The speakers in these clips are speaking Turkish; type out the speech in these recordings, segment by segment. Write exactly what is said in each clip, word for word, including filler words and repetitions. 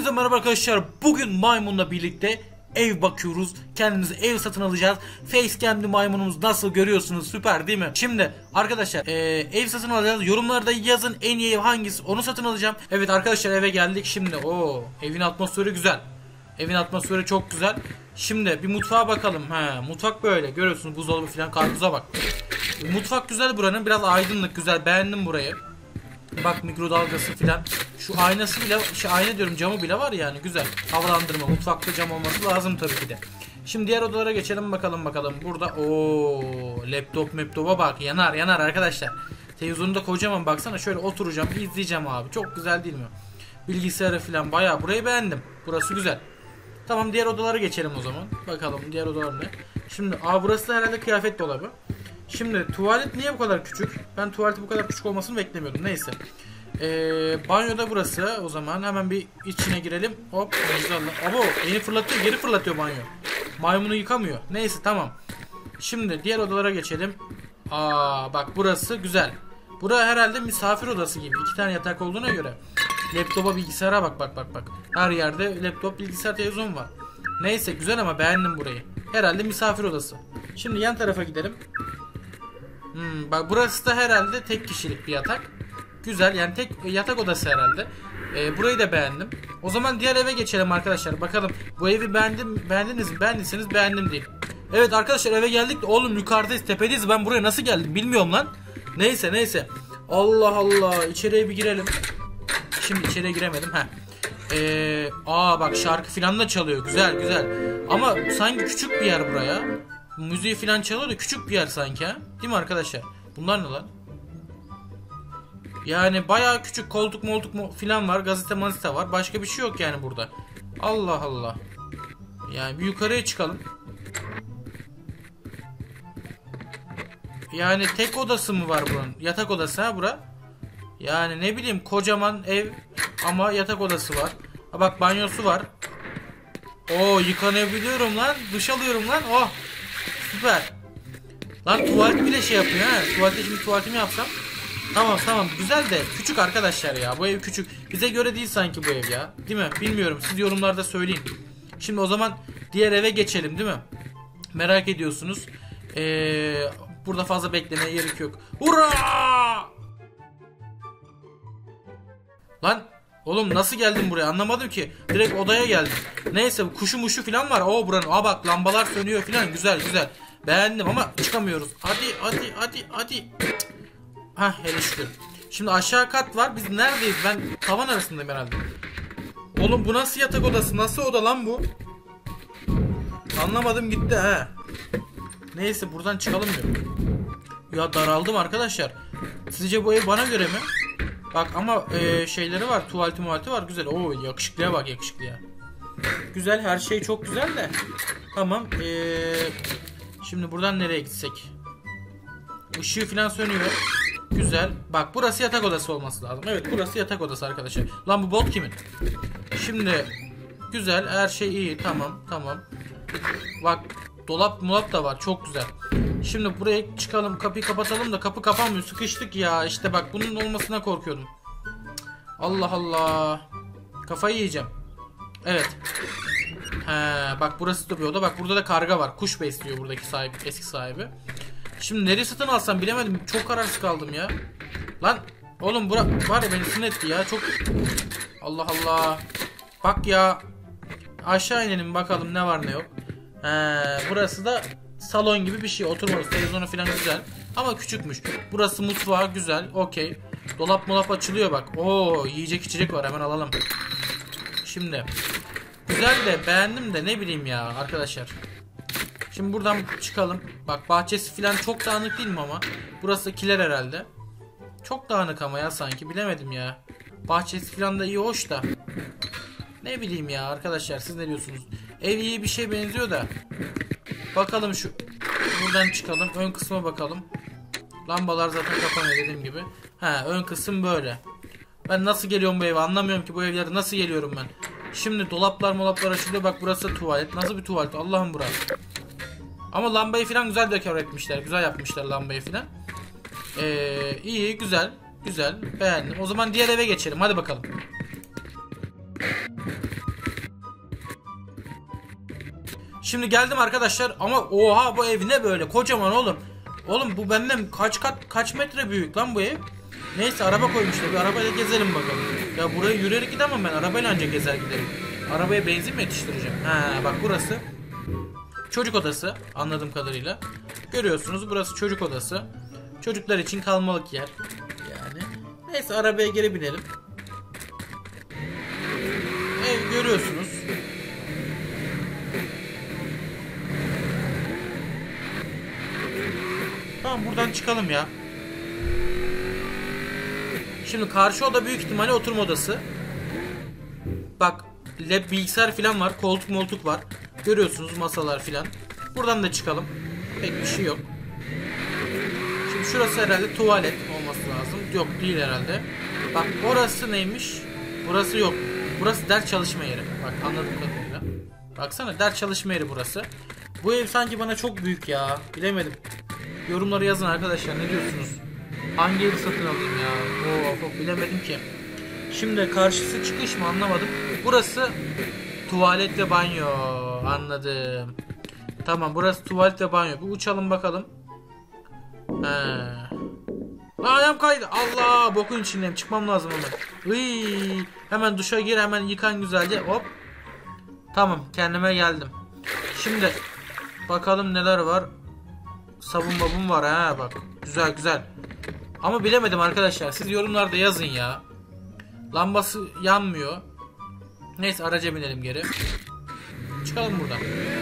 Hepinize merhaba arkadaşlar. Bugün maymunla birlikte ev bakıyoruz. Kendimize ev satın alacağız. Facecam'li maymunumuz nasıl, görüyorsunuz? Süper değil mi? Şimdi arkadaşlar e, ev satın alacağız. Yorumlarda yazın en iyi ev hangisi, onu satın alacağım. Evet arkadaşlar, eve geldik şimdi. Oo, evin atmosferi güzel. Evin atmosferi çok güzel. Şimdi bir mutfağa bakalım. He, mutfak böyle görüyorsunuz, buzdolabı falan, karpuza bak. Mutfak güzel buranın, biraz aydınlık, güzel, beğendim burayı. Bak mikrodalgası filan. Şu aynası bile, şu ayna diyorum, camı bile var yani, güzel. Havalandırma, mutfakta cam olması lazım tabii ki de. Şimdi diğer odalara geçelim bakalım bakalım. Burada ooo laptop laptopa bak, yanar yanar arkadaşlar. Televizyonu da kocaman, baksana, şöyle oturacağım izleyeceğim abi. Çok güzel değil mi? Bilgisayarı filan bayağı, burayı beğendim. Burası güzel. Tamam, diğer odalara geçelim o zaman. Bakalım diğer odalar ne? Şimdi aa burası da herhalde kıyafet dolabı. Şimdi tuvalet niye bu kadar küçük? Ben tuvaleti bu kadar küçük olmasını beklemiyordum. Neyse. Ee, banyoda burası. O zaman hemen bir içine girelim. Hop. Abo, beni fırlatıyor. Geri fırlatıyor banyo. Maymunu yıkamıyor. Neyse, tamam. Şimdi diğer odalara geçelim. Aa bak, burası güzel. Burası herhalde misafir odası gibi. İki tane yatak olduğuna göre. Laptopa, bilgisayara bak bak bak bak. Her yerde laptop, bilgisayar, televizyon var. Neyse, güzel ama beğendim burayı. Herhalde misafir odası. Şimdi yan tarafa gidelim. Hmm, bak burası da herhalde tek kişilik bir yatak. Güzel, yani tek yatak odası herhalde. Ee, burayı da beğendim. O zaman diğer eve geçelim arkadaşlar. Bakalım bu evi beğendim, beğendiniz mi? Beğendiyseniz beğendim diyeyim. Evet arkadaşlar, eve geldik de oğlum yukarıdayız, tepedeyiz. Ben buraya nasıl geldim bilmiyorum lan. Neyse neyse. Allah Allah, içeriye bir girelim. Şimdi içeriye giremedim. Heh. Ee, aa bak, şarkı filan da çalıyor. Güzel güzel. Ama sanki küçük bir yer buraya. Müziği filan çalıyor da küçük bir yer sanki, ha? Değil mi arkadaşlar? Bunlar ne lan? Yani bayağı küçük, koltuk moltuk mu filan var. Gazete mazete var. Başka bir şey yok yani burada. Allah Allah. Yani bir yukarıya çıkalım. Yani tek odası mı var buranın? Yatak odası ha bura? Yani ne bileyim, kocaman ev ama yatak odası var. Ha bak, banyosu var. Oo, yıkanabiliyorum lan. Duş alıyorum lan. Oh. Süper. Lan tuvalet bile şey yapıyor ha. Tuvalete şimdi tuvaletimi yapsam. Tamam tamam, güzel de küçük arkadaşlar ya. Bu ev küçük. Bize göre değil sanki bu ev ya. Değil mi? Bilmiyorum. Siz yorumlarda söyleyin. Şimdi o zaman diğer eve geçelim, değil mi? Merak ediyorsunuz. Ee, burada fazla beklemeye gerek yok. Hurra! Lan oğlum, nasıl geldim buraya anlamadım ki. Direkt odaya geldim. Neyse, kuşu muşu falan var. Oo buranın. Aa bak, lambalar sönüyor falan. Güzel güzel. Beğendim ama çıkamıyoruz. Hadi hadi hadi hadi. Hah, hele şükür. Şimdi aşağı kat var. Biz neredeyiz? Ben tavan arasındayım herhalde. Oğlum bu nasıl yatak odası? Nasıl oda lan bu? Anlamadım gitti he. Neyse, buradan çıkalım diyor. Ya daraldım arkadaşlar. Sizce bu ev bana göre mi? Bak ama e, şeyleri var. Tuvaleti muvaleti var. Güzel. Oo, yakışıklıya bak, yakışıklıya. Güzel, her şey çok güzel de. Tamam. Ee, şimdi buradan nereye gitsek? Işığı falan sönüyor. Güzel. Bak burası yatak odası olması lazım. Evet, burası yatak odası arkadaşlar. Lan bu bot kimin? Şimdi güzel, her şey iyi. Tamam tamam. Bak dolap mulap da var, çok güzel. Şimdi buraya çıkalım, kapıyı kapatalım da kapı kapanmıyor, sıkıştık ya. İşte bak, bunun olmasına korkuyordum. Allah Allah. Kafayı yiyeceğim. Evet. He, bak burası da bir oda. Bak burada da karga var. Kuş besliyor buradaki sahibi, eski sahibi. Şimdi nereye satın alsam bilemedim. Çok kararsız kaldım ya. Lan oğlum, bura var ya, beni sinir etti ya. Çok. Allah Allah. Bak ya. Aşağı inelim bakalım ne var ne yok. He, burası da salon gibi bir şey. Oturmalı, televizyonu falan güzel. Ama küçükmüş. Burası mutfağı, güzel. Okey. Dolap molap açılıyor bak. Oo, yiyecek içecek var, hemen alalım. Şimdi. Güzel de, beğendim de, ne bileyim ya arkadaşlar. Şimdi buradan çıkalım. Bak bahçesi falan çok dağınık değil mi ama? Burası kiler herhalde. Çok dağınık ama ya sanki, bilemedim ya. Bahçesi falan da iyi, hoş da. Ne bileyim ya arkadaşlar, siz ne diyorsunuz? Ev iyi bir şey benziyor da. Bakalım şu. Buradan çıkalım. Ön kısma bakalım. Lambalar zaten kapanıyor dediğim gibi. Ha, ön kısım böyle. Ben nasıl geliyorum bu eve anlamıyorum ki, bu evlere nasıl geliyorum ben. Şimdi dolaplar molaplar açılıyor. Bak burası tuvalet. Nasıl bir tuvalet Allah'ım burası. Ama lambayı falan güzel dekor etmişler. Güzel yapmışlar lambayı falan. Ee, iyi, güzel. Güzel. Beğendim. O zaman diğer eve geçelim. Hadi bakalım. Şimdi geldim arkadaşlar ama oha bu ev ne böyle kocaman oğlum. Oğlum bu benden kaç kat kaç metre büyük lan bu ev. Neyse araba koymuşlar, bir arabayla gezelim bakalım. Ya buraya yürüyerek gidemem ben, arabayla ancak gezer giderim. Arabaya benzin mi yetiştireceğim? Ha bak burası çocuk odası anladığım kadarıyla. Görüyorsunuz burası çocuk odası. Çocuklar için kalmalık yer. Yani neyse arabaya geri binelim. Ev görüyorsunuz. Tamam buradan çıkalım ya. Şimdi karşı oda büyük ihtimalle oturma odası. Bak lab bilgisayar falan var. Koltuk moltuk var. Görüyorsunuz masalar falan. Buradan da çıkalım. Pek bir şey yok. Şimdi şurası herhalde tuvalet olması lazım. Yok değil herhalde. Bak orası neymiş? Burası yok. Burası ders çalışma yeri. Bak anladım kadarıyla. Baksana ders çalışma yeri burası. Bu ev sanki bana çok büyük ya. Bilemedim. Yorumları yazın arkadaşlar, ne diyorsunuz? Hangi evi satın alayım ya? Oo, of, bilemedim ki. Şimdi karşısı çıkış mı anlamadım. Burası tuvalet ve banyo. Anladım. Tamam burası tuvalet ve banyo. Bir uçalım bakalım. He. Lan ayağım kaydı. Allah bokun içindeyim. Çıkmam lazım hemen. Iy. Hemen duşa gir, hemen yıkan güzelce. Hop. Tamam kendime geldim. Şimdi bakalım neler var. Sabun babun var ha bak. Güzel güzel. Ama bilemedim arkadaşlar. Siz yorumlarda yazın ya. Lambası yanmıyor. Neyse araca binelim geri. Çıkalım buradan.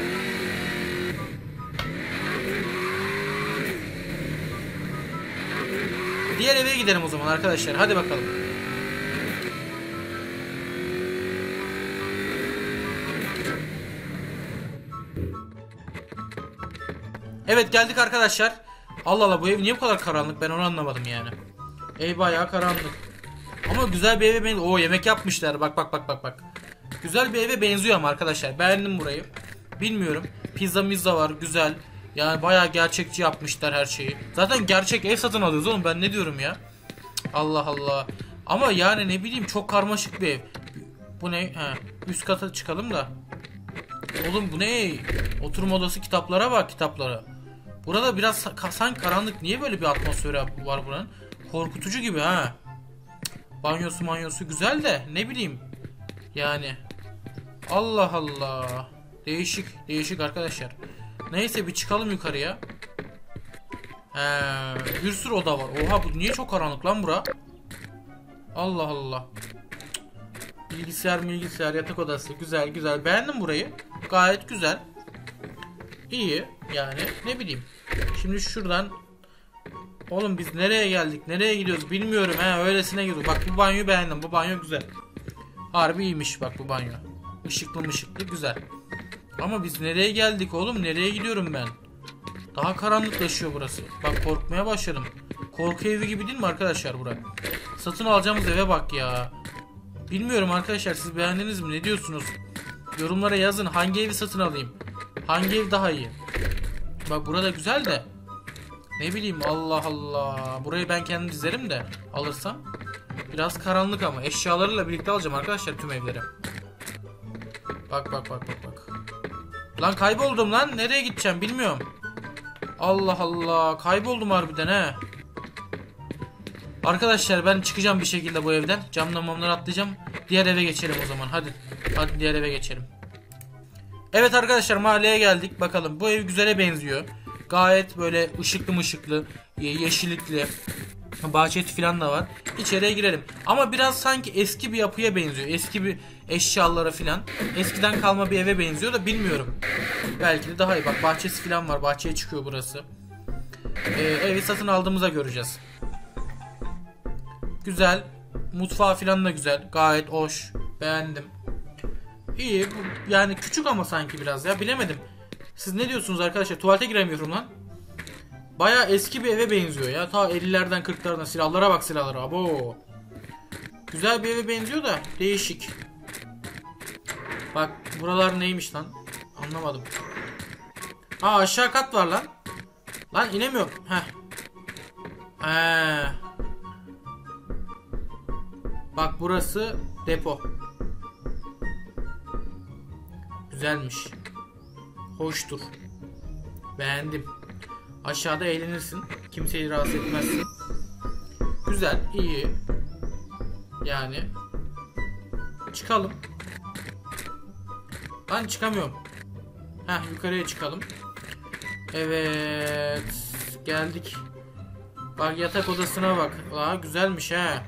Diğer eve gidelim o zaman arkadaşlar. Hadi bakalım. Evet geldik arkadaşlar. Allah Allah bu ev niye bu kadar karanlık, ben onu anlamadım yani. Ev bayağı karanlık. Ama güzel bir eve benziyor. Oo yemek yapmışlar. Bak bak bak bak bak. Güzel bir eve benziyor ama arkadaşlar. Beğendim burayı. Bilmiyorum. Pizza mizza var. Güzel. Yani bayağı gerçekçi yapmışlar her şeyi. Zaten gerçek ev satın alıyoruz oğlum. Ben ne diyorum ya. Allah Allah. Ama yani ne bileyim çok karmaşık bir ev. Bu ne? He. Üst kata çıkalım da. Oğlum bu ne? Oturma odası, kitaplara bak, kitaplara. Burada biraz sanki karanlık. Niye böyle bir atmosferi var buranın? Korkutucu gibi ha. Banyosu manyosu güzel de ne bileyim. Yani. Allah Allah. Değişik değişik arkadaşlar. Neyse bir çıkalım yukarıya. Ee, bir sürü oda var. Oha bu niye çok karanlık lan bura? Allah Allah. Bilgisayar bilgisayar yatak odası güzel güzel. Beğendim burayı. Gayet güzel. İyi yani ne bileyim. Şimdi şuradan. Oğlum biz nereye geldik? Nereye gidiyoruz bilmiyorum he, öylesine gidiyoruz. Bak bu banyoyu beğendim. Bu banyo güzel. Harbi iyiymiş bak bu banyo. Işıklı mışıklı güzel. Ama biz nereye geldik oğlum? Nereye gidiyorum ben? Daha karanlıklaşıyor burası. Bak korkmaya başladım. Korku evi gibi değil mi arkadaşlar bura? Satın alacağımız eve bak ya. Bilmiyorum arkadaşlar, siz beğendiniz mi? Ne diyorsunuz? Yorumlara yazın, hangi evi satın alayım? Hangi ev daha iyi? Bak burada güzel de. Ne bileyim Allah Allah. Burayı ben kendim dizerim de alırsam. Biraz karanlık ama eşyalarıyla birlikte alacağım arkadaşlar tüm evleri. Bak bak bak bak bak. Lan kayboldum lan. Nereye gideceğim bilmiyorum. Allah Allah. Kayboldum harbiden he. Arkadaşlar ben çıkacağım bir şekilde bu evden. Camdan mamları atlayacağım. Diğer eve geçelim o zaman. Hadi. Hadi diğer eve geçelim. Evet arkadaşlar mahalleye geldik. Bakalım bu ev güzele benziyor. Gayet böyle ışıklı mışıklı, yeşillikli. Bahçesi falan da var. İçeriye girelim. Ama biraz sanki eski bir yapıya benziyor. Eski bir eşyalara falan. Eskiden kalma bir eve benziyor da bilmiyorum. Belki de daha iyi. Bak bahçesi falan var. Bahçeye çıkıyor burası. Ee, evi satın aldığımızda göreceğiz. Güzel. Mutfağı falan da güzel. Gayet hoş. Beğendim. İyi. Yani küçük ama sanki biraz ya. Bilemedim. Siz ne diyorsunuz arkadaşlar? Tuvalete giremiyorum lan. Baya eski bir eve benziyor ya. Ta ellilerden kırklardan silahlara bak, silahlara. Abo. Güzel bir eve benziyor da değişik. Bak buralar neymiş lan? Anlamadım. Aa aşağı kat var lan. Lan inemiyorum. Heh. Ee. Bak burası depo. Güzelmiş. Hoştur. Beğendim. Aşağıda eğlenirsin. Kimseyi rahatsız etmezsin. Güzel, iyi. Yani çıkalım. Ben çıkamıyorum. Heh, yukarıya çıkalım. Evet. Geldik. Bak yatak odasına bak. Aa, güzelmiş ha.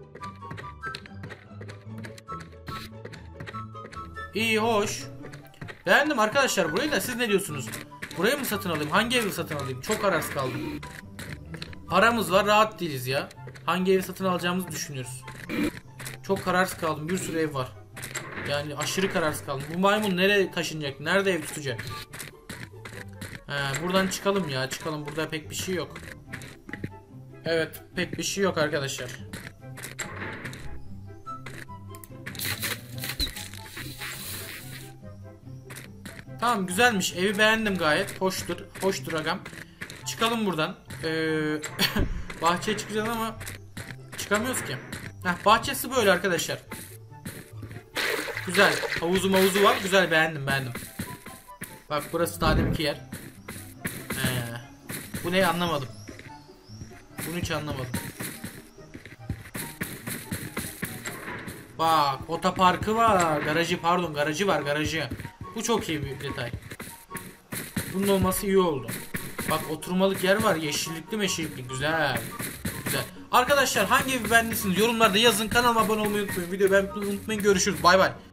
İyi, hoş. Beğendim arkadaşlar burayı da, siz ne diyorsunuz? Burayı mı satın alayım? Hangi evi satın alayım? Çok kararsız kaldım. Paramız var, rahat değiliz ya. Hangi evi satın alacağımızı düşünüyoruz. Çok kararsız kaldım. Bir sürü ev var. Yani aşırı kararsız kaldım. Bu maymun nereye taşınacak? Nerede ev tutacak? He, buradan çıkalım ya. Çıkalım. Burada pek bir şey yok. Evet. Pek bir şey yok arkadaşlar. Tamam, güzelmiş. Evi beğendim gayet. Hoştur. Hoştur agam. Çıkalım buradan. Ee, bahçeye çıkacağız ama çıkamıyoruz ki. Heh, bahçesi böyle arkadaşlar. Güzel. Havuzu mavuzu var. Güzel, beğendim beğendim. Bak burası daha deminki yer. Ee, bu ne anlamadım. Bunu hiç anlamadım. Bak otoparkı var. Garajı, pardon garajı var, garajı. Bu çok iyi bir detay. Bunun olması iyi oldu. Bak oturmalık yer var. Yeşillikli meşillikli. Güzel. Güzel. Arkadaşlar hangi evi beğendiniz yorumlarda yazın. Kanalıma abone olmayı unutmayın. Videoyu beğenmeyi unutmayın. Görüşürüz. Bay bay.